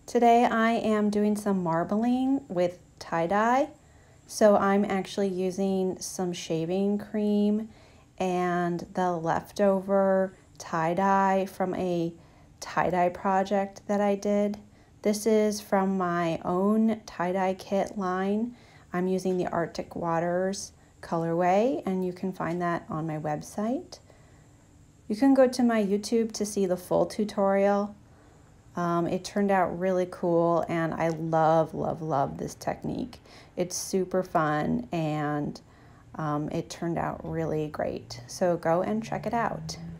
Today I am doing some marbling with tie-dye. So I'm actually using some shaving cream and the leftover tie-dye from a tie-dye project that I did. This is from my own tie-dye kit line. I'm using the Arctic Waters colorway, and you can find that on my website. You can go to my YouTube to see the full tutorial. It turned out really cool, and I love this technique. It's super fun, and it turned out really great. So go and check it out.